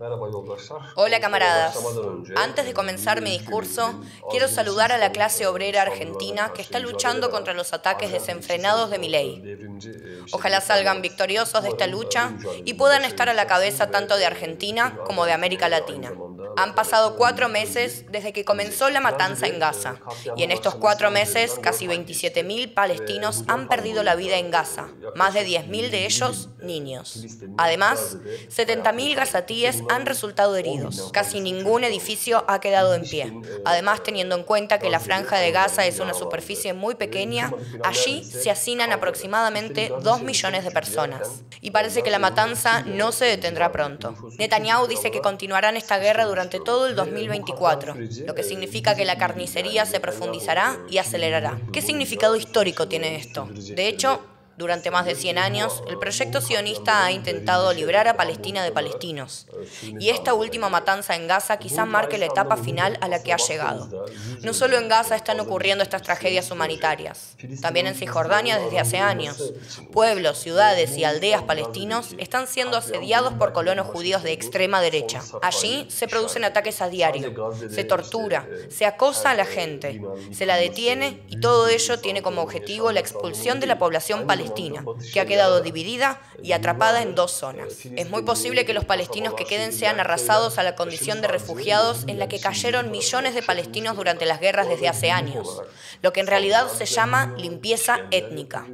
Hola camaradas, antes de comenzar mi discurso, quiero saludar a la clase obrera argentina que está luchando contra los ataques desenfrenados de Milei. Ojalá salgan victoriosos de esta lucha y puedan estar a la cabeza tanto de Argentina como de América Latina. Han pasado 4 meses desde que comenzó la matanza en Gaza, y en estos 4 meses casi 27.000 palestinos han perdido la vida en Gaza, más de 10.000 de ellos niños. Además, 70.000 gazatíes han resultado heridos. Casi ningún edificio ha quedado en pie. Además, teniendo en cuenta que la franja de Gaza es una superficie muy pequeña, allí se hacinan aproximadamente 2 millones de personas. Y parece que la matanza no se detendrá pronto. Netanyahu dice que continuarán esta guerra durante todo el 2024, lo que significa que la carnicería se profundizará y acelerará. ¿Qué significado histórico tiene esto? De hecho, durante más de 100 años, el proyecto sionista ha intentado librar a Palestina de palestinos. Y esta última matanza en Gaza quizá marque la etapa final a la que ha llegado. No solo en Gaza están ocurriendo estas tragedias humanitarias. También en Cisjordania desde hace años. Pueblos, ciudades y aldeas palestinos están siendo asediados por colonos judíos de extrema derecha. Allí se producen ataques a diario, se tortura, se acosa a la gente, se la detiene y todo ello tiene como objetivo la expulsión de la población palestina, que ha quedado dividida y atrapada en 2 zonas. Es muy posible que los palestinos que queden sean arrasados a la condición de refugiados en la que cayeron millones de palestinos durante las guerras desde hace años, lo que en realidad se llama limpieza étnica.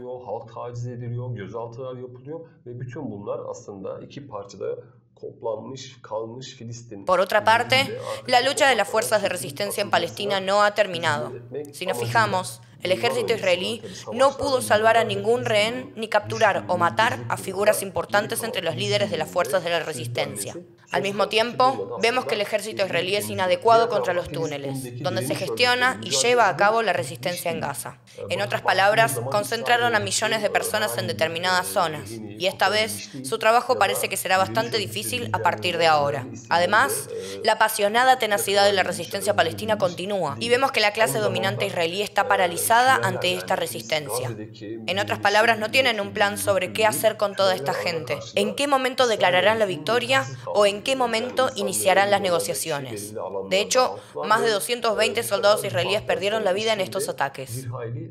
Por otra parte, la lucha de las fuerzas de resistencia en Palestina no ha terminado. Si nos fijamos, el ejército israelí no pudo salvar a ningún rehén ni capturar o matar a figuras importantes entre los líderes de las fuerzas de la resistencia. Al mismo tiempo, vemos que el ejército israelí es inadecuado contra los túneles, donde se gestiona y lleva a cabo la resistencia en Gaza. En otras palabras, concentraron a millones de personas en determinadas zonas, y esta vez su trabajo parece que será bastante difícil a partir de ahora. Además, la apasionada tenacidad de la resistencia palestina continúa, y vemos que la clase dominante israelí está paralizada ante esta resistencia. En otras palabras, no tienen un plan sobre qué hacer con toda esta gente, en qué momento declararán la victoria o en qué momento iniciarán las negociaciones. De hecho, más de 220 soldados israelíes perdieron la vida en estos ataques.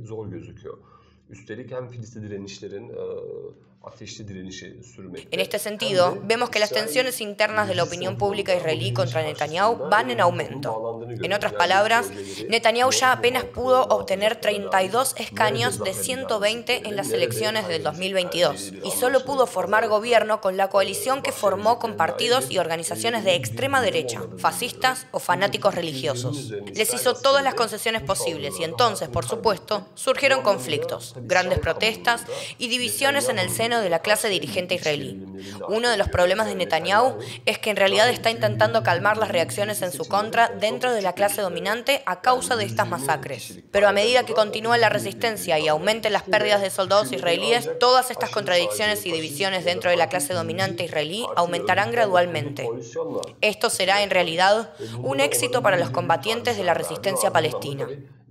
En este sentido, vemos que las tensiones internas de la opinión pública israelí contra Netanyahu van en aumento. En otras palabras, Netanyahu ya apenas pudo obtener 32 escaños de 120 en las elecciones del 2022 y solo pudo formar gobierno con la coalición que formó con partidos y organizaciones de extrema derecha, fascistas o fanáticos religiosos. Les hizo todas las concesiones posibles y entonces, por supuesto, surgieron conflictos, grandes protestas y divisiones en el seno de la clase dirigente israelí. Uno de los problemas de Netanyahu es que en realidad está intentando calmar las reacciones en su contra dentro de la clase dominante a causa de estas masacres. Pero a medida que continúe la resistencia y aumenten las pérdidas de soldados israelíes, todas estas contradicciones y divisiones dentro de la clase dominante israelí aumentarán gradualmente. Esto será en realidad un éxito para los combatientes de la resistencia palestina.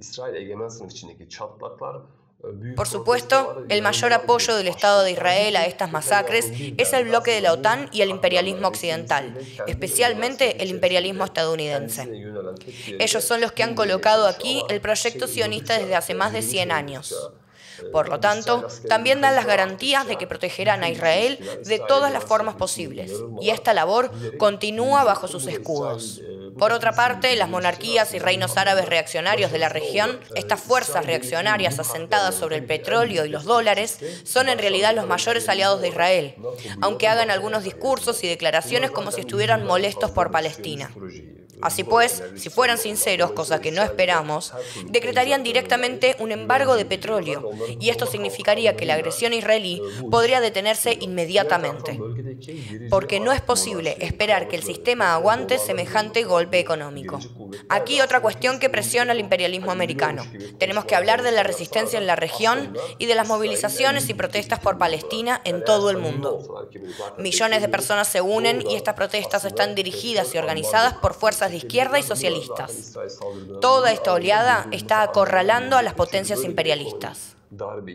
Por supuesto, el mayor apoyo del Estado de Israel a estas masacres es el bloque de la OTAN y el imperialismo occidental, especialmente el imperialismo estadounidense. Ellos son los que han colocado aquí el proyecto sionista desde hace más de 100 años. Por lo tanto, también dan las garantías de que protegerán a Israel de todas las formas posibles, y esta labor continúa bajo sus escudos. Por otra parte, las monarquías y reinos árabes reaccionarios de la región, estas fuerzas reaccionarias asentadas sobre el petróleo y los dólares, son en realidad los mayores aliados de Israel, aunque hagan algunos discursos y declaraciones como si estuvieran molestos por Palestina. Así pues, si fueran sinceros, cosa que no esperamos, decretarían directamente un embargo de petróleo, y esto significaría que la agresión israelí podría detenerse inmediatamente, porque no es posible esperar que el sistema aguante semejante golpe económico. Aquí otra cuestión que presiona al imperialismo americano. Tenemos que hablar de la resistencia en la región y de las movilizaciones y protestas por Palestina en todo el mundo. Millones de personas se unen y estas protestas están dirigidas y organizadas por fuerzas de izquierda y socialistas. Toda esta oleada está acorralando a las potencias imperialistas.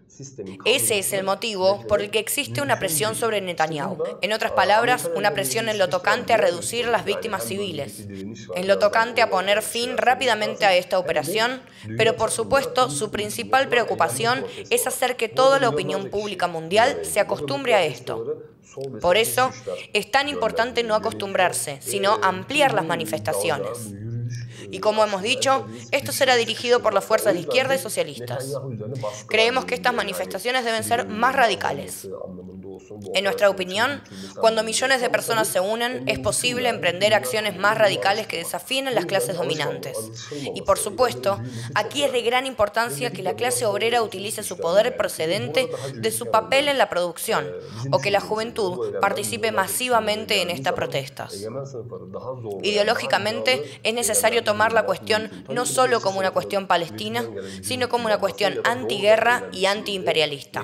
Ese es el motivo por el que existe una presión sobre Netanyahu. En otras palabras, una presión en lo tocante a reducir las víctimas civiles, en lo tocante a poner fin rápidamente a esta operación, pero por supuesto su principal preocupación es hacer que toda la opinión pública mundial se acostumbre a esto. Por eso es tan importante no acostumbrarse, sino ampliar las manifestaciones. Y como hemos dicho, esto será dirigido por las fuerzas de izquierda y socialistas. Creemos que estas manifestaciones deben ser más radicales. En nuestra opinión, cuando millones de personas se unen, es posible emprender acciones más radicales que desafíen a las clases dominantes. Y por supuesto, aquí es de gran importancia que la clase obrera utilice su poder procedente de su papel en la producción, o que la juventud participe masivamente en estas protestas. Ideológicamente, es necesario tomar la cuestión no solo como una cuestión palestina, sino como una cuestión antiguerra y antiimperialista.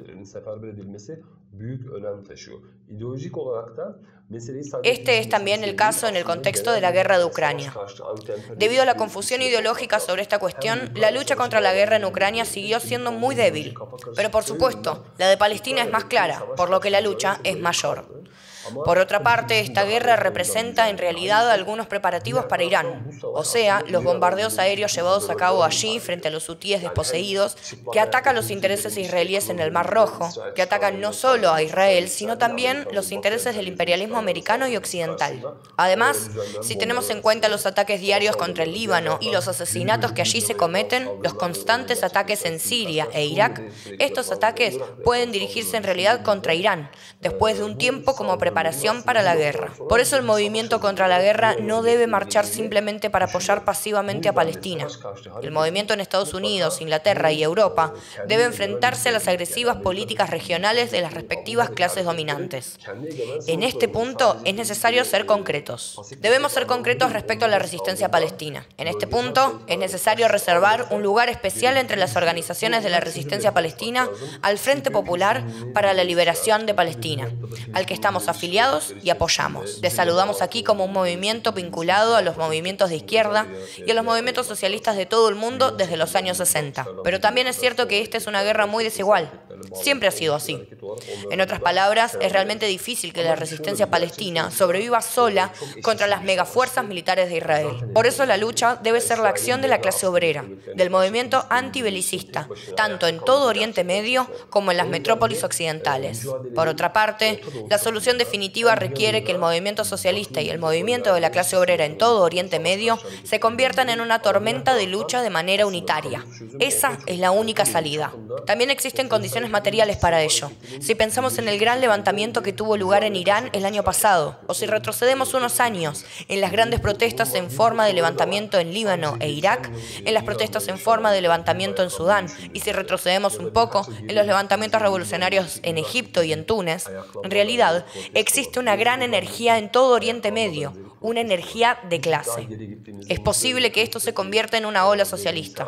Este es también el caso en el contexto de la guerra de Ucrania. Debido a la confusión ideológica sobre esta cuestión, la lucha contra la guerra en Ucrania siguió siendo muy débil. Pero por supuesto, la de Palestina es más clara, por lo que la lucha es mayor. Por otra parte, esta guerra representa en realidad algunos preparativos para Irán, o sea, los bombardeos aéreos llevados a cabo allí frente a los hutíes desposeídos, que atacan los intereses israelíes en el Mar Rojo, que atacan no solo a Israel, sino también los intereses del imperialismo americano y occidental. Además, si tenemos en cuenta los ataques diarios contra el Líbano y los asesinatos que allí se cometen, los constantes ataques en Siria e Irak, estos ataques pueden dirigirse en realidad contra Irán, después de un tiempo como preparación para la guerra. Por eso el movimiento contra la guerra no debe marchar simplemente para apoyar pasivamente a Palestina. El movimiento en Estados Unidos, Inglaterra y Europa debe enfrentarse a las agresivas políticas regionales de las respectivas clases dominantes. En este punto es necesario ser concretos. Debemos ser concretos respecto a la resistencia palestina. En este punto es necesario reservar un lugar especial entre las organizaciones de la resistencia palestina al Frente Popular para la Liberación de Palestina, al que estamos afiliados y apoyamos. Les saludamos aquí como un movimiento vinculado a los movimientos de izquierda y a los movimientos socialistas de todo el mundo desde los años 60. Pero también es cierto que esta es una guerra muy desigual. Siempre ha sido así. En otras palabras, es realmente difícil que la resistencia palestina sobreviva sola contra las megafuerzas militares de Israel. Por eso la lucha debe ser la acción de la clase obrera, del movimiento antibelicista, tanto en todo Oriente Medio como en las metrópolis occidentales. Por otra parte, la solución definitiva requiere que el movimiento socialista y el movimiento de la clase obrera en todo Oriente Medio se conviertan en una tormenta de lucha de manera unitaria. Esa es la única salida. También existen condiciones materiales para ello. Si pensamos en el gran levantamiento que tuvo lugar en Irán el año pasado, o si retrocedemos unos años en las grandes protestas en forma de levantamiento en Líbano e Irak, en las protestas en forma de levantamiento en Sudán, y si retrocedemos un poco en los levantamientos revolucionarios en Egipto y en Túnez, en realidad existe una gran energía en todo Oriente Medio, una energía de clase. Es posible que esto se convierta en una ola socialista.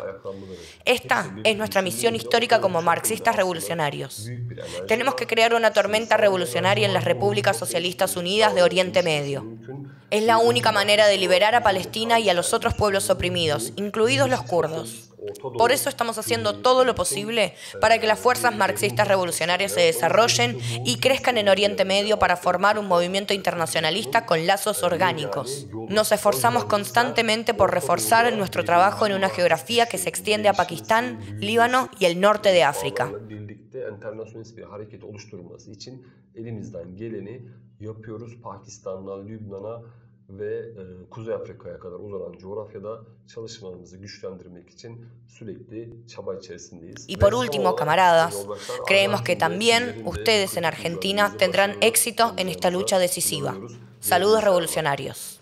Esta es nuestra misión histórica como marxistas revolucionarios. Tenemos que crear una tormenta revolucionaria en las repúblicas socialistas unidas de Oriente Medio. Es la única manera de liberar a Palestina y a los otros pueblos oprimidos, incluidos los kurdos. Por eso estamos haciendo todo lo posible para que las fuerzas marxistas revolucionarias se desarrollen y crezcan en Oriente Medio para formar un movimiento internacionalista con lazos orgánicos. Nos esforzamos constantemente por reforzar nuestro trabajo en una geografía que se extiende a Pakistán, Líbano y el norte de África. ve Kuzey Afrika'ya kadar uzanan coğrafyada çalışmalarımızı güçlendirmek için sürekli çaba içerisindeyiz. Y por último, camaradas, creemos que también ustedes en Argentina tendrán éxito en esta lucha decisiva. Saludos revolucionarios.